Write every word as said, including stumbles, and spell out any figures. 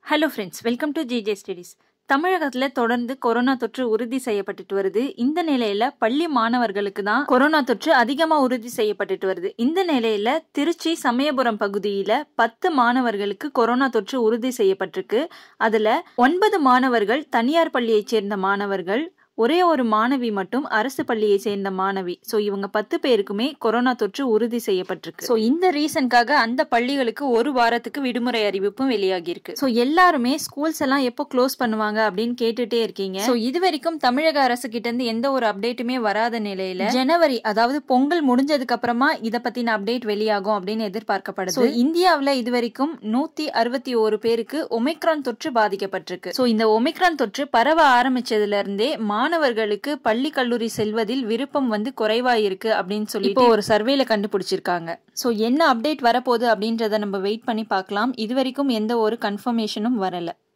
Hello friends, welcome to GJ studies. தமிழகத்தில் தொடர்ந்து corona தொற்று உறுதி செய்யப்பட்டுட்டு வருது. இந்த நிலையில பள்ளி மாணவர்களுக்கு தான் கொரோனா தொற்று அதிகமா உறுதி செய்யப்பட்டுட்டு வருது. இந்த நிலையில திருச்சி சமயபுரம் பகுதியில பத்து மாணவர்களுக்கு கொரோனா தொற்று உறுதி செய்யப்பட்டிருக்கு. அதுல ஒன்பது மாணவர்கள் தனியார் பள்ளியைச் சேர்ந்த மாணவர்கள், ஒரே ஒரு மாணவி மட்டும் அரசு பள்ளியை சேர்ந்த மாணவி. சோ இவங்க பத்து பேருக்குமே கொரோனா தொற்று உறுதி செய்யப்பட்டிருக்கு. சோ இந்த ரீசனுக்காக அந்த பள்ளிகளுக்கு ஒரு வாரத்துக்கு விடுமுறை அறிவிப்பும் வெளியாகி இருக்கு. சோ எல்லாருமே ஸ்கூல்ஸ் எல்லாம் எப்போ க்ளோஸ் பண்ணுவாங்க அப்படின்னு கேட்டுட்டே இருக்கீங்க. சோ இது வரைக்கும் தமிழக அரசு கிட்ட இருந்து எந்த ஒரு அப்டேட்டுமே வராத நிலையில ஜனவரி, அதாவது பொங்கல் முடிஞ்சதுக்கு அப்புறமா இத பத்தின அப்டேட் வெளியாகும் அப்படின்னு எதிர்பார்க்கப்படுது. இந்தியாவில இது வரைக்கும் நூத்தி அறுபத்தி ஒரு பேருக்கு ஒமிக்ரான் தொற்று பாதிக்கப்பட்டிருக்கு. சோ இந்த ஒமிக்ரான் தொற்று பரவ ஆரம்பிச்சதுல இருந்தே மாணவர்களுக்கு பள்ளி கல்லூரி செல்வதில் விருப்பம் வந்து குறைவா இருக்கு அப்படின்னு சொல்லி இப்போ ஒரு சர்வேல கண்டுபிடிச்சிருக்காங்க. சோ என்ன அப்டேட் வரப்போகுது அப்படின்றத நம்ம வெயிட் பண்ணி பார்க்கலாம். இது வரைக்கும் எந்த ஒரு கன்ஃபர்மேஷனும் வரல.